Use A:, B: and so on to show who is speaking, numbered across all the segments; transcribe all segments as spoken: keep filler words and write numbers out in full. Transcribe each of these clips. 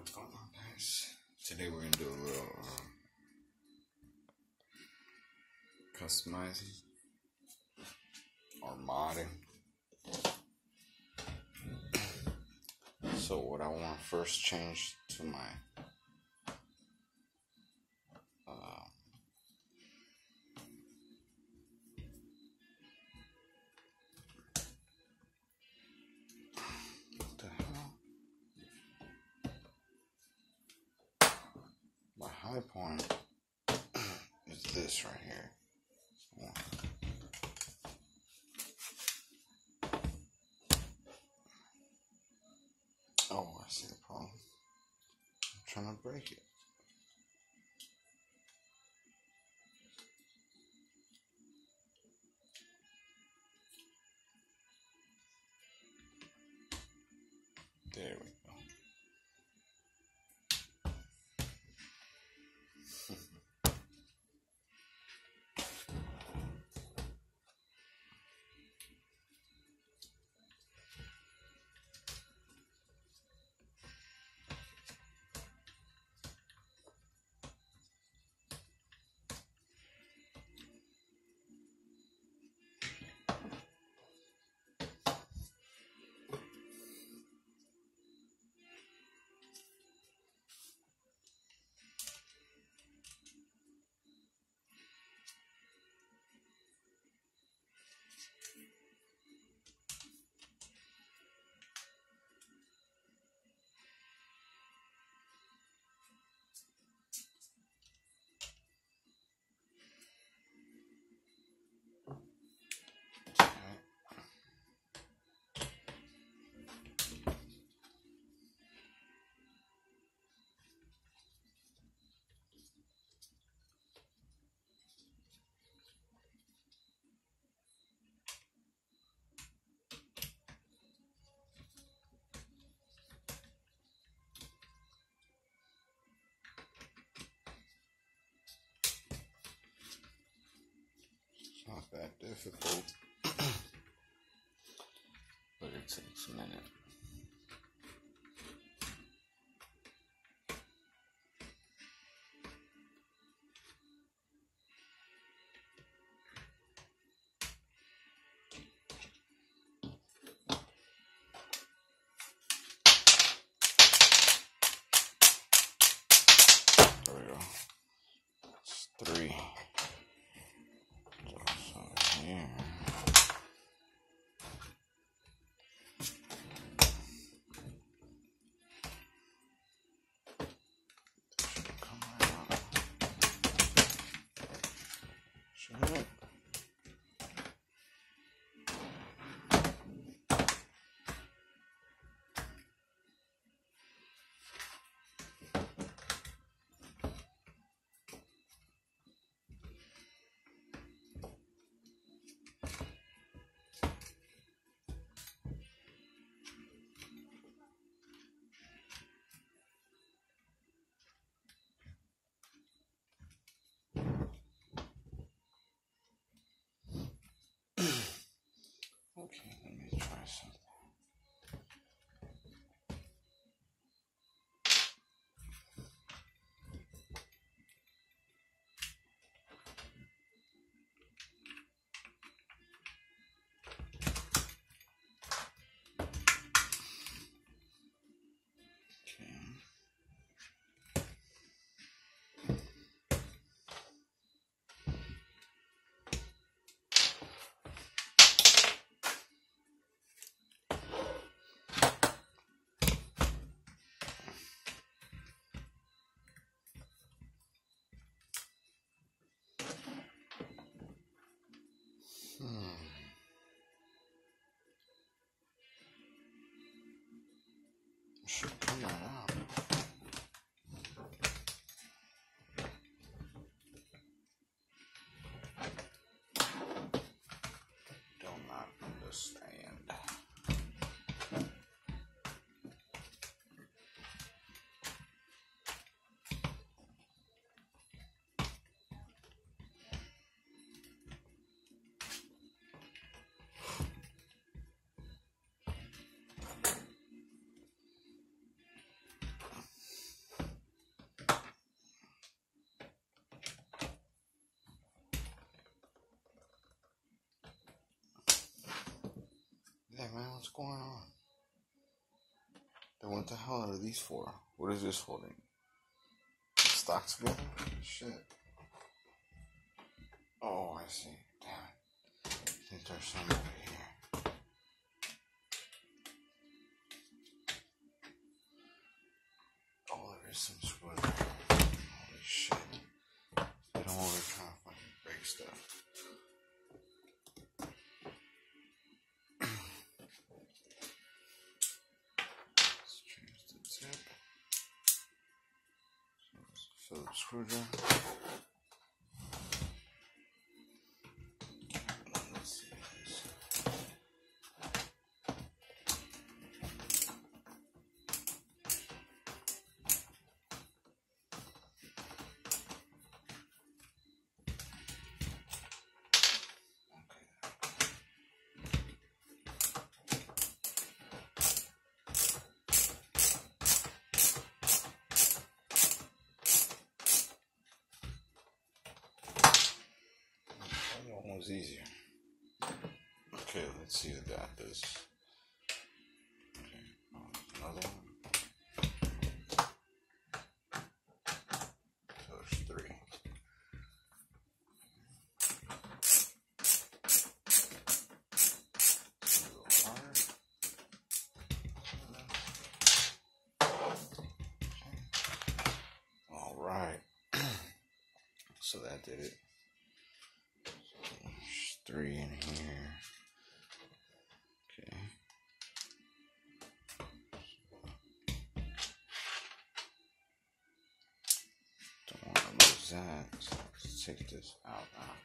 A: What's going on, guys? Today we're gonna do a little um, customizing or modding. So what I want to first change to my uh, what the hell? My high point is this right here. Oh, I see the problem. I'm trying to break it. There we go. Not that difficult, but it takes a minute. There we go. It's three. Here. Come right out. Should it? Okay, let me try something. Hmm. Should come right out. Do not understand. What's going on? Then what the hell are these for? What is this holding? Stock together? Shit. Oh, I see. Damn it. I think there's some over here. Oh, there is some screws. Holy shit. They don't over trying to fucking break stuff. Let's change the tip. So, Phillips screwdriver. Was easier. Okay, let's see who got this. Okay, oh, another one. So there's three. A little hard. All right. So that did it. Three in here. Okay. Don't want to lose that. So let's take this out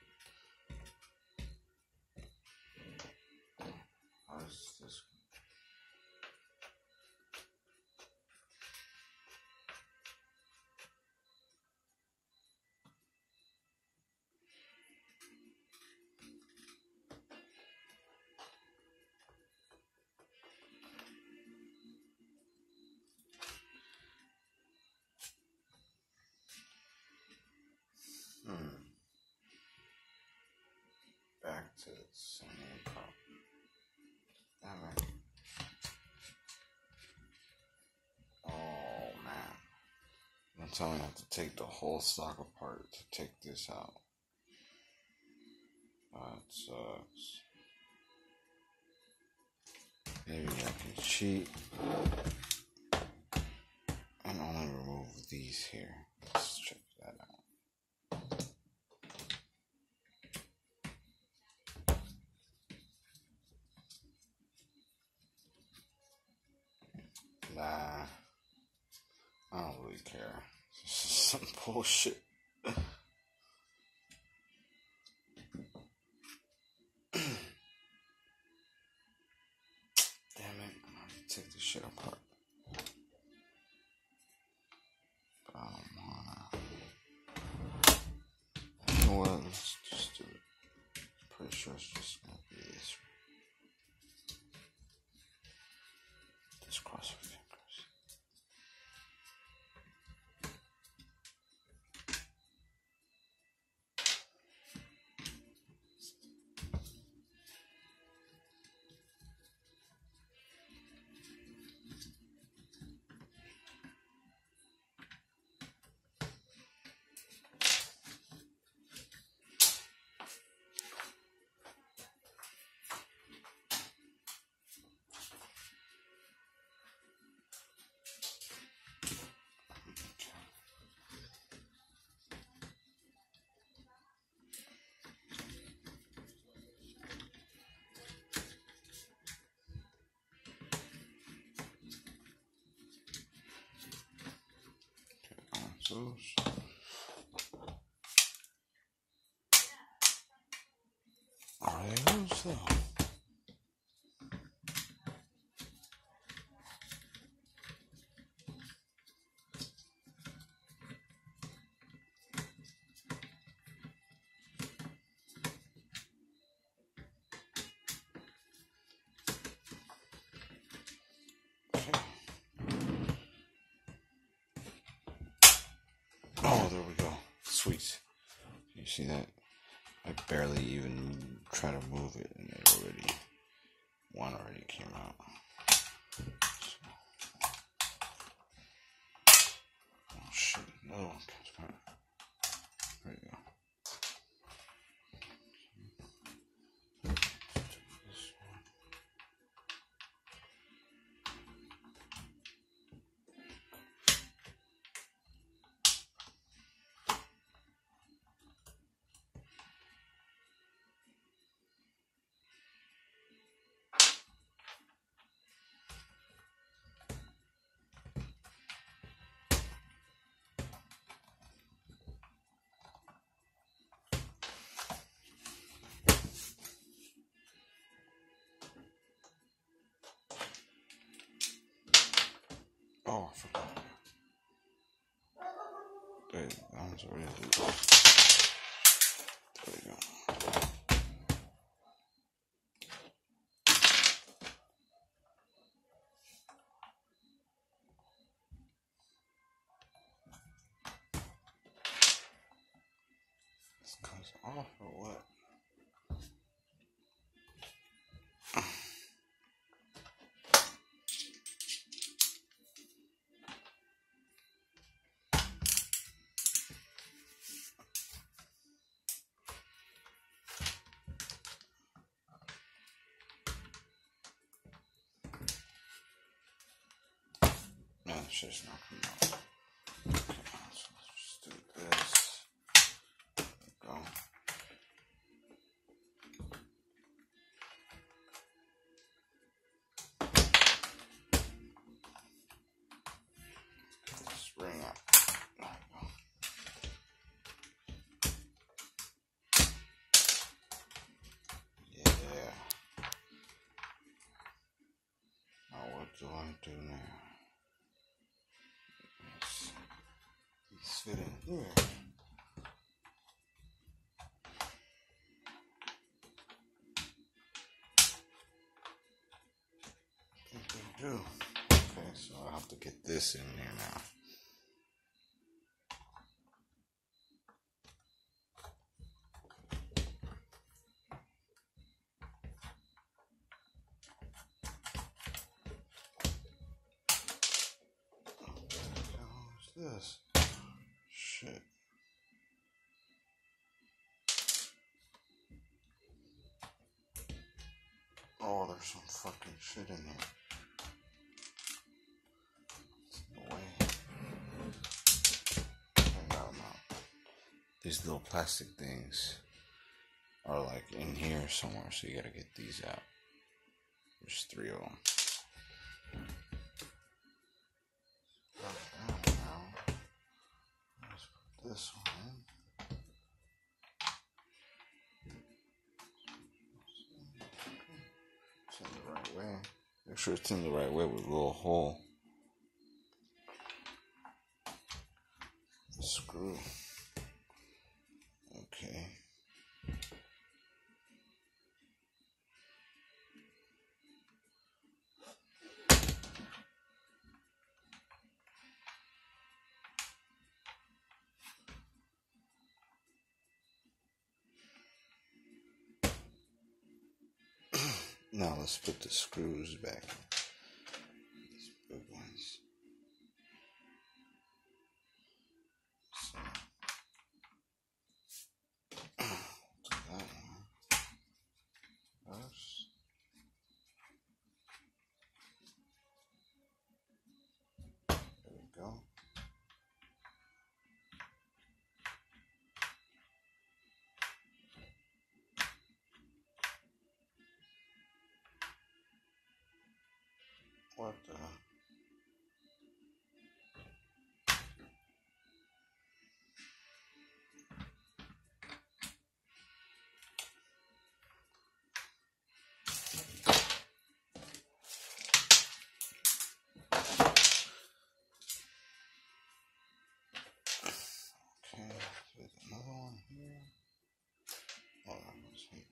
A: now. How is this? Hmm. Back to the same problem. Damn it. Oh man. I'm telling you, I have to take the whole stock apart to take this out. That sucks. Maybe I can cheat and only remove these here. Let's check that out. Nah, I don't really care. This is some bullshit. Damn it, I'm gonna take this shit apart. But I don't wanna. You know what? Let's just do it. Pretty sure it's just gonna be this. Just cross your fingers. Those. Are they loose though? Oh, there we go. Sweet. You see that? I barely even try to move it and it already One already came out. Oh shit, another one comes out. There you go. Oh, I forgot. There, that one's already loose. There we go. This comes off or what? No, it's just not coming out. Okay, so let's just do this. There we go. Get this ring out. There we go. Yeah. Now what do I do now? These fit in here. I think they do. Okay, so I have to get this in there now. What the hell is this? Shit. Oh, there's some fucking shit in here. It's in the way. Okay, no, no. These little plastic things are like in here somewhere, so you gotta get these out. There's three of them. Okay, now, let's put this one. It's in the right way. Make sure it's in the right way with a little hole. The screw. Okay. Now let's put the screws back. These big ones. So, do that one first. There we go. What the? Okay, there's another one here. Oh, that was here.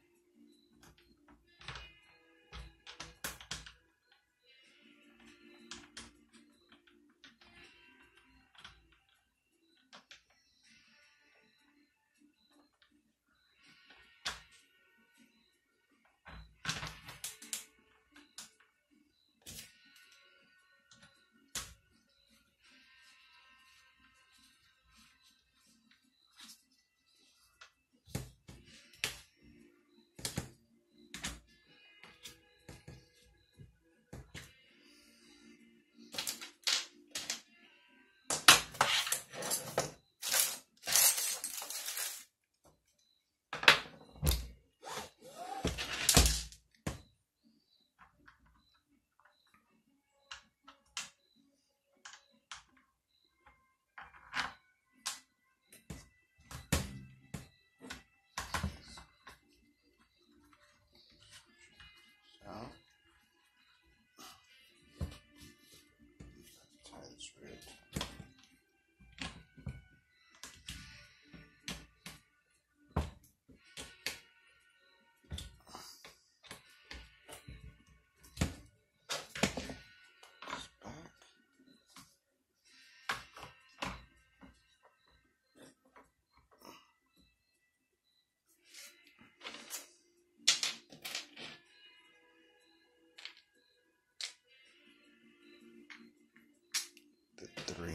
A: Three.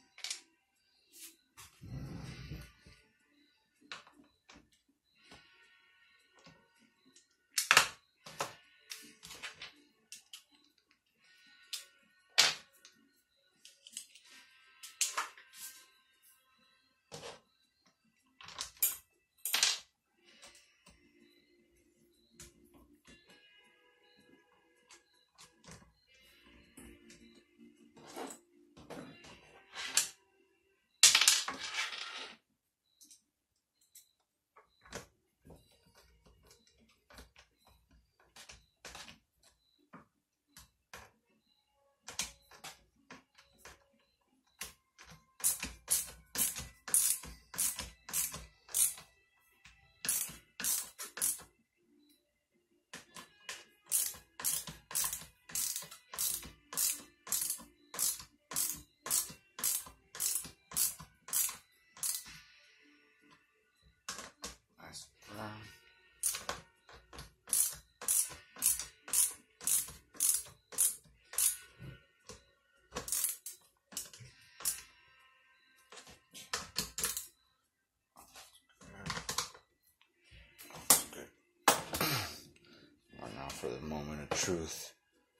A: For the moment of truth.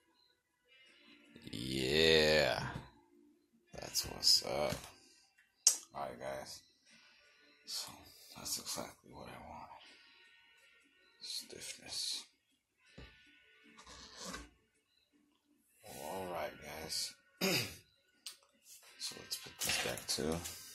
A: Yeah, that's what's up. Alright, guys. So, that's exactly what I wanted. Stiffness. Well, alright, guys. So, let's put this back too.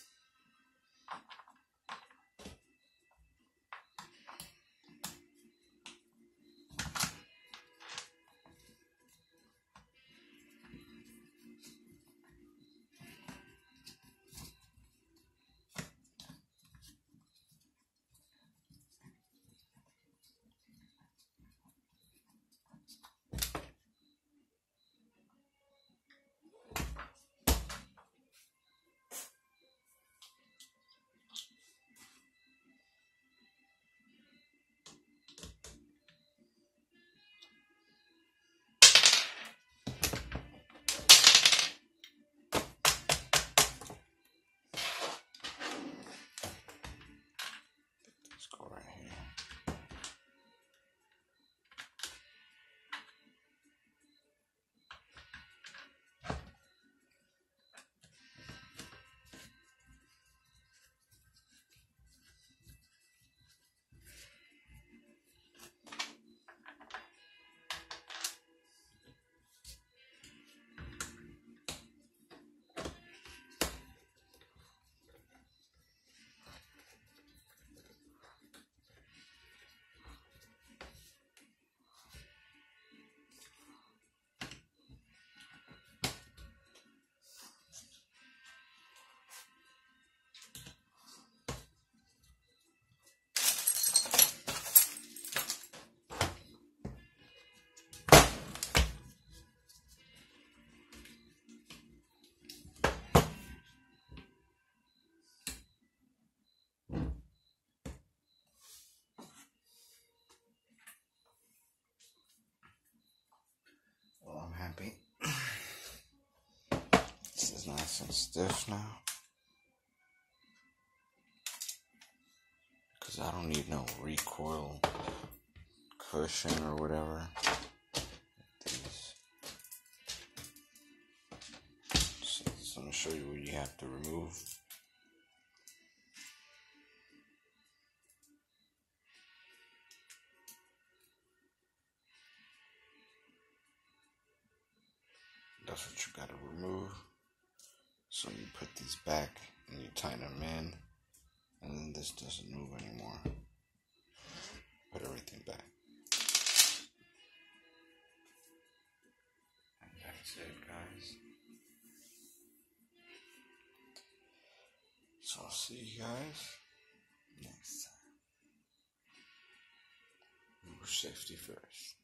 A: Happy. This is nice and stiff now. Because I don't need no recoil cushion or whatever. These. So, so I'm going to show you what you have to remove. That's what you gotta remove. So you put these back and you tighten them in, and then this doesn't move anymore. Put everything back. And that's it, guys. So I'll see you guys next time. Remember safety first.